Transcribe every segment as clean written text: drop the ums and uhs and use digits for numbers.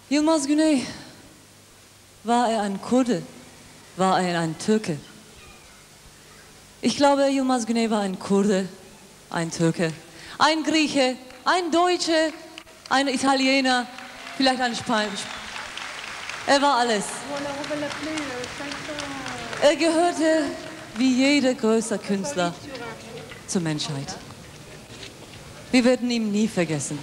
Yılmaz Güney, war er ein Kurde? War er ein Türke? Ich glaube, Yılmaz Güney war ein Kurde, ein Türke, ein Grieche, ein Deutsche, ein Italiener, vielleicht ein Spanier. Er war alles. Er gehörte, wie jeder größere Künstler, zur Menschheit. Wir werden ihn nie vergessen.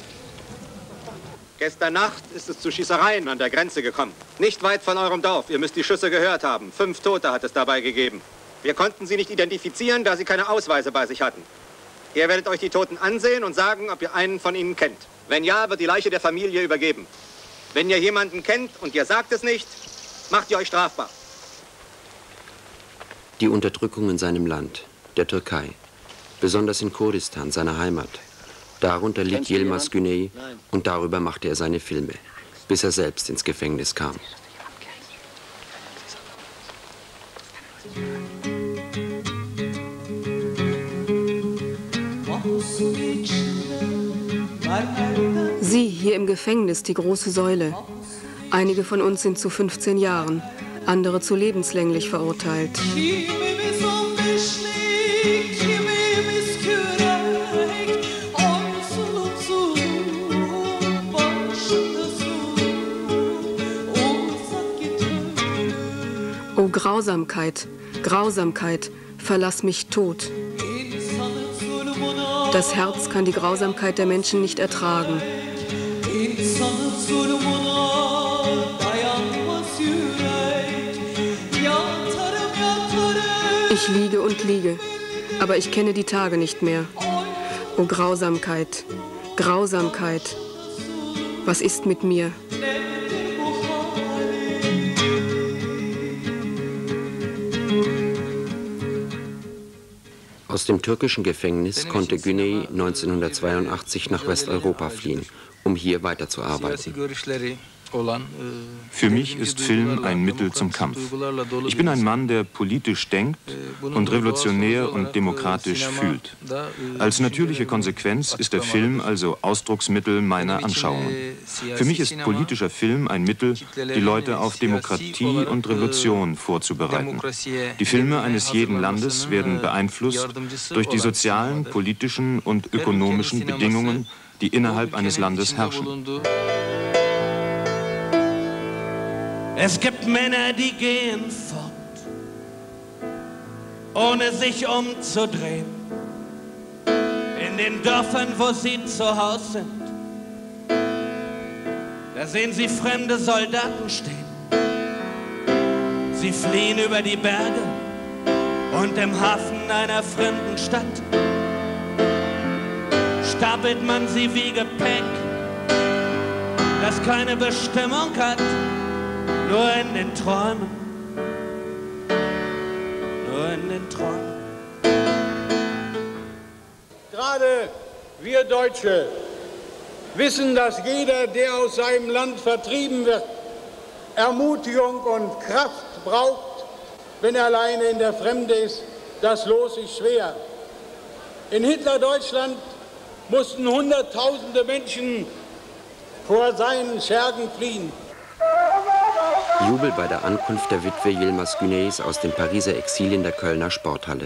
Gestern Nacht ist es zu Schießereien an der Grenze gekommen. Nicht weit von eurem Dorf. Ihr müsst die Schüsse gehört haben. 5 Tote hat es dabei gegeben. Wir konnten sie nicht identifizieren, da sie keine Ausweise bei sich hatten. Ihr werdet euch die Toten ansehen und sagen, ob ihr einen von ihnen kennt. Wenn ja, wird die Leiche der Familie übergeben. Wenn ihr jemanden kennt und ihr sagt es nicht, macht ihr euch strafbar. Die Unterdrückung in seinem Land, der Türkei, besonders in Kurdistan, seiner Heimat. Darunter litt Yılmaz Güney und darüber machte er seine Filme, bis er selbst ins Gefängnis kam. Sie hier im Gefängnis, die große Säule. Einige von uns sind zu 15 Jahren, andere zu lebenslänglich verurteilt. O Grausamkeit, Grausamkeit, verlass mich tot. Das Herz kann die Grausamkeit der Menschen nicht ertragen. Ich liege und liege, aber ich kenne die Tage nicht mehr. O Grausamkeit, Grausamkeit, was ist mit mir? Aus dem türkischen Gefängnis konnte Güney 1982 nach Westeuropa fliehen, um hier weiterzuarbeiten. Für mich ist Film ein Mittel zum Kampf. Ich bin ein Mann, der politisch denkt und revolutionär und demokratisch fühlt. Als natürliche Konsequenz ist der Film also Ausdrucksmittel meiner Anschauungen. Für mich ist politischer Film ein Mittel, die Leute auf Demokratie und Revolution vorzubereiten. Die Filme eines jeden Landes werden beeinflusst durch die sozialen, politischen und ökonomischen Bedingungen, die innerhalb eines Landes herrschen. Es gibt Männer, die gehen fort, ohne sich umzudrehen. In den Dörfern, wo sie zu Hause sind, da sehen sie fremde Soldaten stehen. Sie fliehen über die Berge und im Hafen einer fremden Stadt stapelt man sie wie Gepäck, das keine Bestimmung hat. Nur in den Träumen, nur in den Träumen. Gerade wir Deutsche wissen, dass jeder, der aus seinem Land vertrieben wird, Ermutigung und Kraft braucht, wenn er alleine in der Fremde ist. Das Los ist schwer. In Hitler-Deutschland mussten Hunderttausende Menschen vor seinen Schergen fliehen. Jubel bei der Ankunft der Witwe Yılmaz Güneys aus dem Pariser Exil in der Kölner Sporthalle.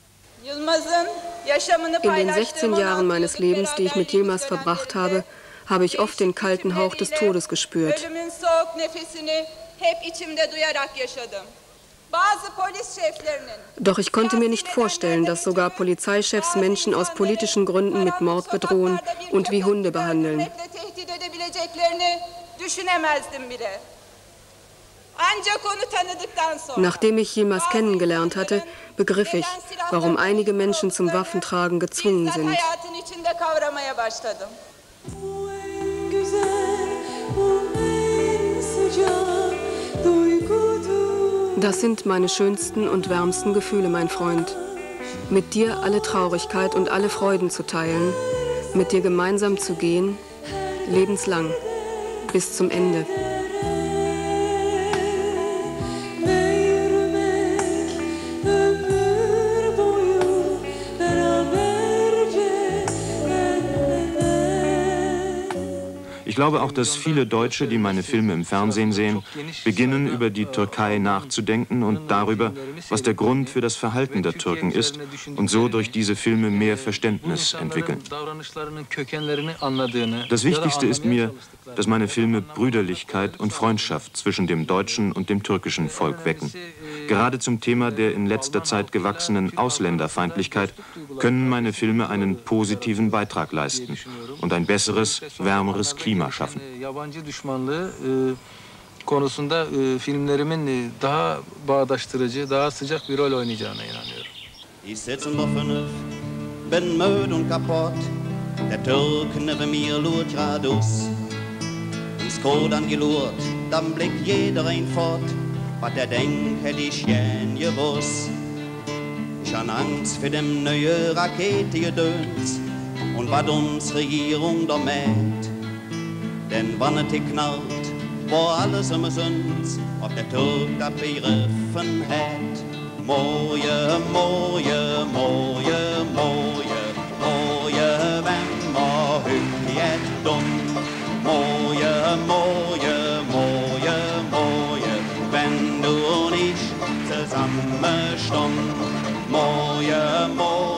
In den 16 Jahren meines Lebens, die ich mit Yılmaz verbracht habe, habe ich oft den kalten Hauch des Todes gespürt. Doch ich konnte mir nicht vorstellen, dass sogar Polizeichefs Menschen aus politischen Gründen mit Mord bedrohen und wie Hunde behandeln. Nachdem ich Yılmaz kennengelernt hatte, begriff ich, warum einige Menschen zum Waffentragen gezwungen sind. Das sind meine schönsten und wärmsten Gefühle, mein Freund. Mit dir alle Traurigkeit und alle Freuden zu teilen, mit dir gemeinsam zu gehen, lebenslang, bis zum Ende. Ich glaube auch, dass viele Deutsche, die meine Filme im Fernsehen sehen, beginnen, über die Türkei nachzudenken und darüber, was der Grund für das Verhalten der Türken ist und so durch diese Filme mehr Verständnis entwickeln. Das Wichtigste ist mir, dass meine Filme Brüderlichkeit und Freundschaft zwischen dem deutschen und dem türkischen Volk wecken. Gerade zum Thema der in letzter Zeit gewachsenen Ausländerfeindlichkeit können meine Filme einen positiven Beitrag leisten und ein besseres, wärmeres Klima schaffen. Konusunda filmlerimin daha bağdaştırıcı, daha sıcak bir rol oynayacağına inanıyorum. Ich sitze noch fünf, bin müde und kaputt. Der Türke neben mir lurt geradeaus. Ins Code angelurt, dann blickt jeder ein fort. Was der denkt, hätte ich gern gewusst. Ich han Angst für dem neue Raketengedöns und was uns Regierung da mäht. Denn wann es knallt, wo alles umsonst, ob der Türk das begriffen hat. Mooie, mooie, mooie, mooie, mooie, wenn man hüt dumm. Mooie, mooie, mooie, mooie, wenn du und ich zusammen stund. Mooie, mooie.